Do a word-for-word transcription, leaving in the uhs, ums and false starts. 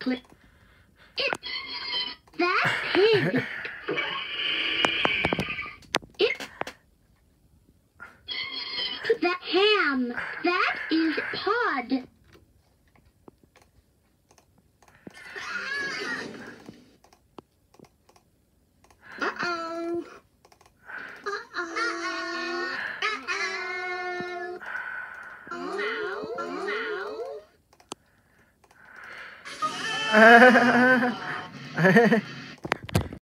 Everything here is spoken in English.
Put it. That pig. It. That ham. That is Pod. Uh-oh. Uh-oh. Uh-oh. Uh-oh.